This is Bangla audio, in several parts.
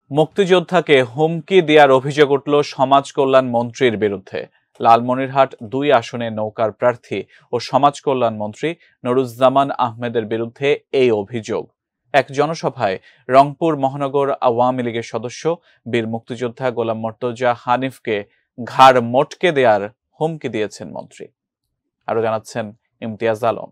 মুক্তিযোদ্ধাকে হুমকি দেওয়ার অভিযোগ উঠল সমাজ কল্যাণ মন্ত্রীর বিরুদ্ধে। লালমনিরহাট ২ আসনে নৌকার প্রার্থী ও সমাজ কল্যাণ মন্ত্রী নুরুজ্জামান আহমেদের বিরুদ্ধে এই অভিযোগ। এক জনসভায় রংপুর মহানগর আওয়ামী লীগের সদস্য বীর মুক্তিযোদ্ধা গোলাম মর্তজা হানিফকে ঘাড় মটকে দেওয়ার হুমকি দিয়েছেন মন্ত্রী। আরো জানাচ্ছেন ইমতিয়াজ আলম।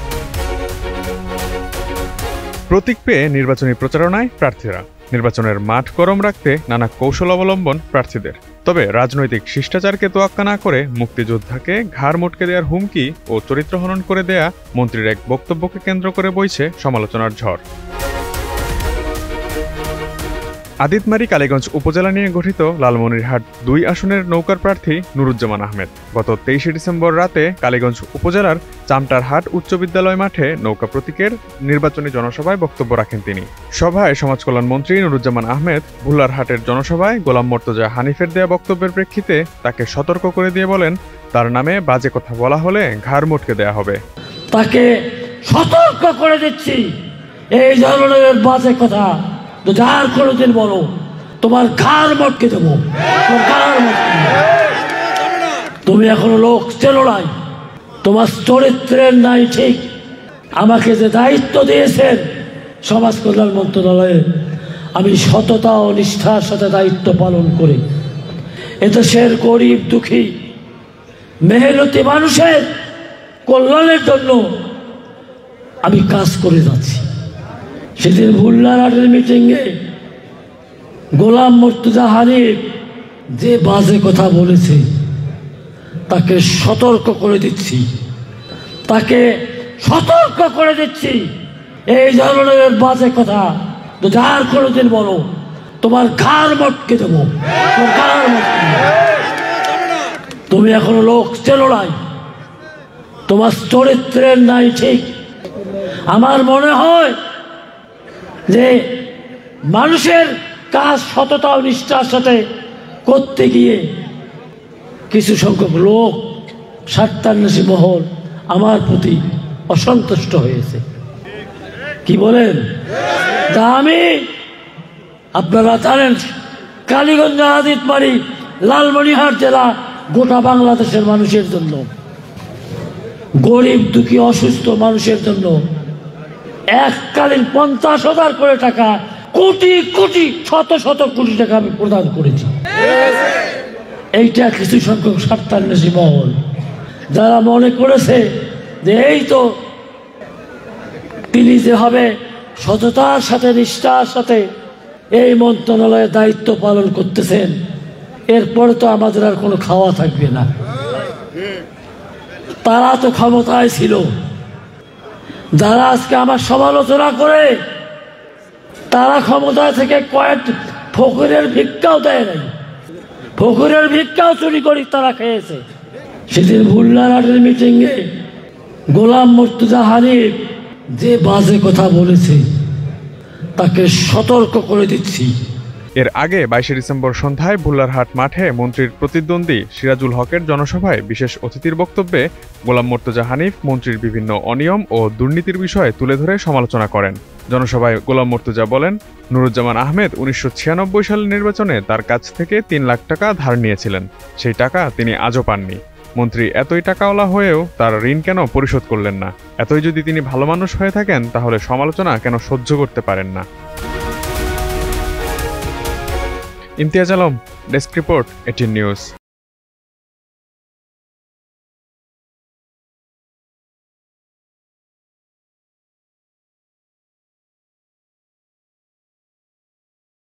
প্রতীক পেয়ে নির্বাচনী প্রচারণায় প্রার্থীরা নির্বাচনের মাঠ গরম রাখতে নানা কৌশল অবলম্বন প্রার্থীদের। তবে রাজনৈতিক শিষ্টাচারকে তোয়াক্কা না করে মুক্তিযোদ্ধাকে ঘাড় মটকে দেওয়ার হুমকি ও চরিত্রহনন করে দেয়া মন্ত্রীর এক বক্তব্যকে কেন্দ্র করে বইছে সমালোচনার ঝড়। আদিতমারি কালীগঞ্জ উপজেলা নিয়ে গঠিত লালমনিরহাট ২ আসনের নৌকার প্রার্থী নুরুজ্জামান আহমেদ গত ২৩শে ডিসেম্বর রাতে কালীগঞ্জ উপজেলার চামটারহাট উচ্চ বিদ্যালয় মাঠে নৌকা প্রতীকের নির্বাচনী জনসভায় বক্তব্য রাখেন তিনি। সভায় সমাজ কল্যাণ মন্ত্রী নুরুজ্জামান আহমেদ ভুল্লারহাটের জনসভায় গোলাম মর্তজা হানিফের দেয়া বক্তব্যের প্রেক্ষিতে তাকে সতর্ক করে দিয়ে বলেন, তার নামে বাজে কথা বলা হলে ঘাড় মটকে দেয়া হবে। তাকে সতর্ক করে দিচ্ছি, এই ধরনের বাজে কথা যার কোনোদিন বলো তোমার ঘাড় মটকে দেবো। তুমি এখনো লোক চেনো নাই, তোমার চরিত্রের নাই ঠিক। আমাকে যে দায়িত্ব দিয়েছেন সমাজ কল্যাণ মন্ত্রণালয়ে, আমি সততা ও নিষ্ঠার সাথে দায়িত্ব পালন করি এদেশের গরিব দুঃখী মেহনতি মানুষের কল্যাণের জন্য আমি কাজ করে যাচ্ছি। সেদিন ভুল্লারহাটের মিটিংয়ে গোলাম মর্তজা হানিফ যে বাজে কথা বলেছে তাকে সতর্ক করে দিচ্ছি, এই ধরনের বাজে কথা যার কোনোদিন বলো তোমার ঘাড় মটকে দেবো। তুমি এখনো লোক চেনো নাই, তোমার চরিত্রের নাই ঠিক। আমার মনে হয় যে মানুষের কাজ সততা ও নিষ্ঠার সাথে করতে গিয়ে কিছু সংখ্যক লোক স্বার্থান্বেষী মহল আমার প্রতি অসন্তুষ্ট হয়েছে। কি বলেন? তা আমি, আপনারা জানেন, কালীগঞ্জ, আদিতমারি, লালমনিরহাট জেলা গোটা বাংলাদেশের মানুষের জন্য, গরিব দুঃখী অসুস্থ মানুষের জন্য এককালীন 50,000 করে টাকা, কোটি কোটি শত শত কোটি টাকা আমি প্রদান করেছি। এইটা কিছু সংখ্যক স্বার্থান্বেষী মহল যারা মনে করেছে যে এই তো তিনি যে হবে সততার সাথে নিষ্ঠার সাথে এই মন্ত্রণালয়ের দায়িত্ব পালন করতেছেন, এরপরে তো আমাদের আর কোনো খাওয়া থাকবে না। তারা তো ক্ষমতায় ছিল, যারা আজকে আমার সমালোচনা করে তারা ক্ষমতায় থেকে কয়েক ফকিরের ভিক্ষাও দেয় নাই, ফকিরের ভিক্ষাও চুরি করি তারা খেয়েছে। সেদিন ভুল্লারহাটের মিটিংয়ে গোলাম মর্তজা হানিফ যে বাজে কথা বলেছে তাকে সতর্ক করে দিচ্ছি। এর আগে ২২শে ডিসেম্বর সন্ধ্যায় ভুল্লারহাট মাঠে মন্ত্রীর প্রতিদ্বন্দ্বী সিরাজুল হকের জনসভায় বিশেষ অতিথির বক্তব্যে গোলাম মর্তজা হানিফ মন্ত্রীর বিভিন্ন অনিয়ম ও দুর্নীতির বিষয়ে তুলে ধরে সমালোচনা করেন। জনসভায় গোলাম মর্তজা বলেন, নুরুজ্জামান আহমেদ ১৯৯৬ সালের নির্বাচনে তার কাছ থেকে ৩ লাখ টাকা ধার নিয়েছিলেন, সেই টাকা তিনি আজও পাননি। মন্ত্রী এতই টাকাওয়ালা হয়েও তার ঋণ কেন পরিশোধ করলেন না? এতই যদি তিনি ভালো মানুষ হয়ে থাকেন তাহলে সমালোচনা কেন সহ্য করতে পারেন না? Imtiaz Alam, desk report, ATN news.